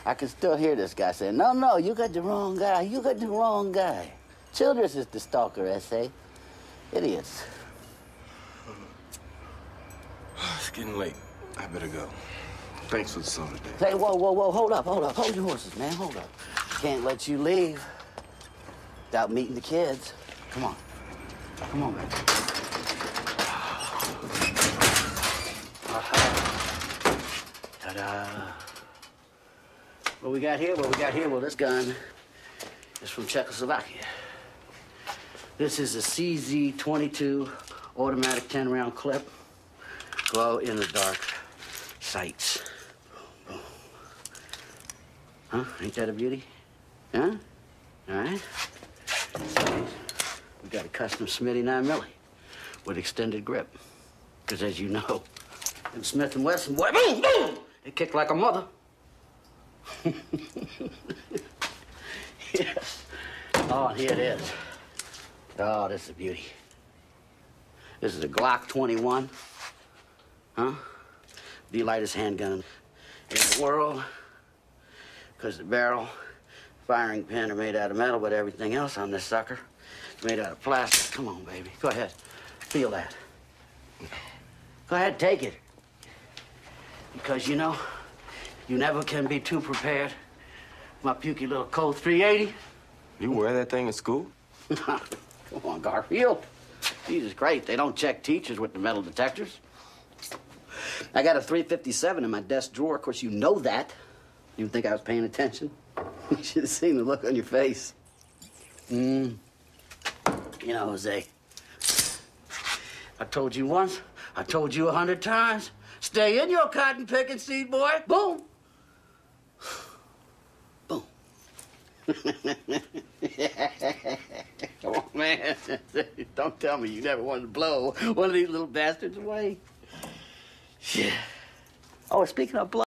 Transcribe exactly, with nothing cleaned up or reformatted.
I can still hear this guy saying, no, no, you got the wrong guy. You got the wrong guy. Childress is the stalker essay. Idiots. It's getting late. I better go. Thanks for the soda, Dave. Hey, whoa, whoa, whoa, hold up, hold up. Hold your horses, man, hold up. Can't let you leave without meeting the kids. Come on. Come on, baby. Ta-da. What we got here? What we got here? Well, this gun is from Czechoslovakia. This is a C Z twenty-two automatic ten round clip. Glow-in-the-dark sights. Huh? Ain't that a beauty? Huh? All right. We got a custom Smitty nine milli with extended grip. Because as you know, in Smith and Wesson, boy, boom, boom, they kick like a mother. Yes. Oh, and here it is. Oh, this is a beauty. This is a Glock twenty-one. Huh? The lightest handgun in the world. Because the barrel, firing pin are made out of metal, but everything else on this sucker is made out of plastic. Come on, baby. Go ahead. Feel that. Go ahead, take it. Because, you know, you never can be too prepared. My pukey little Colt three eighty. You wear that thing in school? Come on, Garfield. Jesus Christ, they don't check teachers with the metal detectors. I got a three fifty-seven in my desk drawer. Of course, you know that. You think I was paying attention? You should have seen the look on your face. Mm. You know, Jose, I told you once, I told you a hundred times, stay in your cotton picking seed, boy. Boom. Boom. Come on, man. Don't tell me you never wanted to blow one of these little bastards away. Yeah. Oh, speaking of blow.